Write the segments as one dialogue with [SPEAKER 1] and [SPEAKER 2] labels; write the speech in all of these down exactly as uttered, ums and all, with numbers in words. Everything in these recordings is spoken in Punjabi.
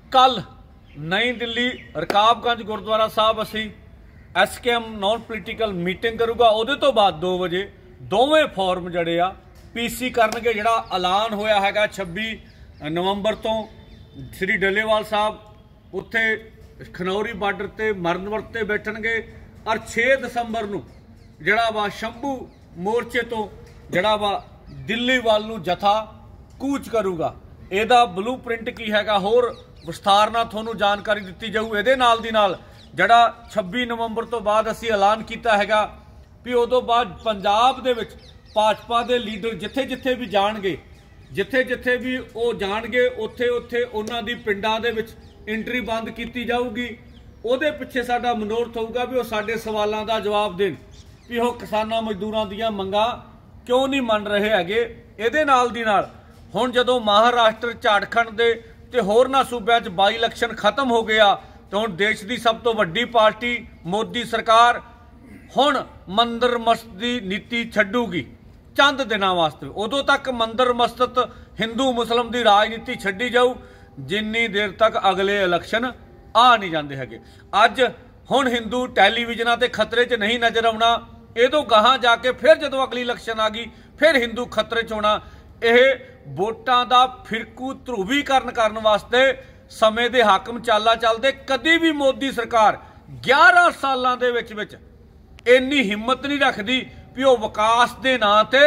[SPEAKER 1] कल नई दिल्ली रकाबगंज गुरुद्वारा साहब असी S K M non political meeting करूगा। उहदे तो बाद दो बजे दोवें फॉर्म जड़े आ पी सी करनगे। जिहड़ा ऐलान होया हैगा छब्बी नवंबर तो श्री डलेवाल साहब उत्थे खनौरी बार्डर ते मरण वर्त ते बैठणगे और छे दसंबर नूं जिहड़ा वा शंभू मोर्चे तो जिहड़ा वा दिल्ली वाल नूं जथा कूच करूगा। ਇਹਦਾ ਬਲੂ ਪ੍ਰਿੰਟ ਕੀ ਹੈਗਾ ਹੋਰ ਵਿਸਥਾਰ ਨਾਲ ਤੁਹਾਨੂੰ ਜਾਣਕਾਰੀ ਦਿੱਤੀ ਜਾਊ। ਇਹਦੇ ਨਾਲ ਦੀ ਨਾਲ ਜਿਹੜਾ ਛੱਬੀ ਨਵੰਬਰ ਤੋਂ ਬਾਅਦ ਅਸੀਂ ਐਲਾਨ ਕੀਤਾ ਹੈਗਾ ਵੀ ਉਦੋਂ ਬਾਅਦ ਪੰਜਾਬ ਦੇ ਵਿੱਚ ਭਾਜਪਾ ਦੇ ਲੀਡਰ ਜਿੱਥੇ ਜਿੱਥੇ ਵੀ ਜਾਣਗੇ ਜਿੱਥੇ ਜਿੱਥੇ ਵੀ ਉਹ ਜਾਣਗੇ ਉੱਥੇ ਉੱਥੇ ਉਹਨਾਂ ਦੀ ਪਿੰਡਾਂ ਦੇ ਵਿੱਚ ਐਂਟਰੀ ਬੰਦ ਕੀਤੀ ਜਾਊਗੀ। ਉਹਦੇ ਪਿੱਛੇ ਸਾਡਾ ਮਨੋਰਥ ਹੋਊਗਾ ਵੀ ਉਹ ਸਾਡੇ ਸਵਾਲਾਂ ਦਾ ਜਵਾਬ ਦੇਣ ਵੀ ਉਹ ਕਿਸਾਨਾਂ ਮਜ਼ਦੂਰਾਂ ਦੀਆਂ ਮੰਗਾਂ ਕਿਉਂ ਨਹੀਂ ਮੰਨ ਰਹੇ ਹੈਗੇ। ਇਹਦੇ ਨਾਲ ਦੀ ਨਾਲ ਹੁਣ ਜਦੋਂ ਮਹਾਰਾਸ਼ਟਰ ਝਾਰਖੰਡ ਦੇ ਤੇ ਹੋਰਨਾਂ ਸੂਬਿਆਂ 'ਚ ਬਾਈ ਇਲੈਕਸ਼ਨ ਖਤਮ ਹੋ ਗਿਆ ਤਾਂ ਹੁਣ ਦੇਸ਼ ਦੀ ਸਭ ਤੋਂ ਵੱਡੀ ਪਾਰਟੀ ਮੋਦੀ ਸਰਕਾਰ ਹੁਣ ਮੰਦਰ ਮਸਜਿਦ ਦੀ ਨੀਤੀ ਛੱਡੂਗੀ ਚੰਦ ਦਿਨਾਂ ਵਾਸਤੇ। ਉਦੋਂ ਤੱਕ ਮੰਦਰ ਮਸਜਿਦ ਹਿੰਦੂ ਮੁਸਲਮ ਦੀ ਰਾਜਨੀਤੀ ਛੱਡੀ ਜਾਊ ਜਿੰਨੀ ਦੇਰ ਤੱਕ ਅਗਲੇ ਇਲੈਕਸ਼ਨ ਆ ਨਹੀਂ ਜਾਂਦੇ ਹੈਗੇ। ਅੱਜ ਹੁਣ ਹਿੰਦੂ ਟੈਲੀਵਿਜ਼ਨਾਂ ਤੇ ਖਤਰੇ 'ਚ ਨਹੀਂ ਨਜ਼ਰ ਆਉਣਾ। ਇਹਦੋਂ ਗਾਹਾਂ ਜਾ ਕੇ ਫਿਰ ਜਦੋਂ ਅਗਲੀ ਇਲੈਕਸ਼ਨ ਆ ਗਈ ਫਿਰ ਹਿੰਦੂ ਖਤਰੇ 'ਚ ਹੋਣਾ। ਇਹ ਵੋਟਾਂ ਦਾ ਫਿਰਕੂ ਧਰੂਵੀਕਰਨ ਕਰਨ ਵਾਸਤੇ ਸਮੇਂ ਦੇ ਹਾਕਮ ਚਾਲਾ ਚੱਲਦੇ। ਕਦੀ ਵੀ ਮੋਦੀ ਸਰਕਾਰ ਗਿਆਰਾਂ ਸਾਲਾਂ ਦੇ ਵਿੱਚ ਵਿੱਚ ਇੰਨੀ ਹਿੰਮਤ ਨਹੀਂ ਰੱਖਦੀ ਵੀ ਉਹ ਵਿਕਾਸ ਦੇ ਨਾਂ ਤੇ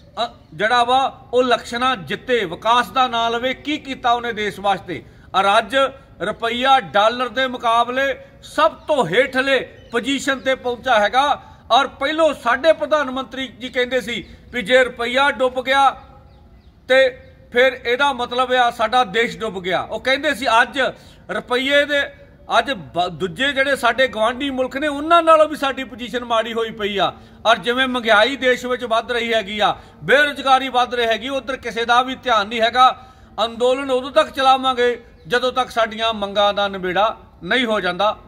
[SPEAKER 1] ਜਿਹੜਾ ਵਾ ਉਹ ਇਲੈਕਸ਼ਨਾਂ ਜਿੱਤੇ ਵਿਕਾਸ ਦਾ ਨਾਂ ਲਵੇ। ਕੀ ਕੀਤਾ ਉਹਨੇ ਦੇਸ਼ ਵਾਸਤੇ? ਔਰ ਅੱਜ ਰੁਪਈਆ ਡਾਲਰ ਦੇ ਮੁਕਾਬਲੇ ਸਭ ਤੋਂ ਹੇਠਲੇ ਪੋਜੀਸ਼ਨ ਤੇ ਪਹੁੰਚਾ ਹੈਗਾ। ਔਰ ਪਹਿਲੋਂ ਸਾਡੇ ਪ੍ਰਧਾਨ ਮੰਤਰੀ ਜੀ ਕਹਿੰਦੇ ਸੀ ਵੀ ਜੇ ਰੁਪਈਆ ਡੁੱਬ ਗਿਆ ਤੇ ਫਿਰ ਇਹਦਾ ਮਤਲਬ ਆ ਸਾਡਾ ਦੇਸ਼ ਡੁੱਬ ਗਿਆ। ਉਹ ਕਹਿੰਦੇ ਸੀ ਅੱਜ ਰੁਪਈਏ ਦੇ ਅੱਜ ਦੂਜੇ ਜਿਹੜੇ ਸਾਡੇ ਗਵਾਂਢੀ ਮੁਲਕ ਨੇ ਉਹਨਾਂ ਨਾਲੋਂ ਵੀ ਸਾਡੀ ਪੋਜੀਸ਼ਨ ਮਾੜੀ ਹੋਈ ਪਈ ਆ। ਔਰ ਜਿਵੇਂ ਮਹਿੰਗਾਈ ਦੇਸ਼ ਵਿੱਚ ਵੱਧ ਰਹੀ ਹੈਗੀ ਆ, ਬੇਰੁਜ਼ਗਾਰੀ ਵੱਧ ਰਹੀ ਹੈਗੀ, ਉਧਰ ਕਿਸੇ ਦਾ ਵੀ ਧਿਆਨ ਨਹੀਂ ਹੈਗਾ। ਅੰਦੋਲਨ ਉਦੋਂ ਤੱਕ ਚਲਾਵਾਂਗੇ ਜਦੋਂ ਤੱਕ ਸਾਡੀਆਂ ਮੰਗਾਂ ਦਾ ਨਿਬੇੜਾ ਨਹੀਂ ਹੋ ਜਾਂਦਾ।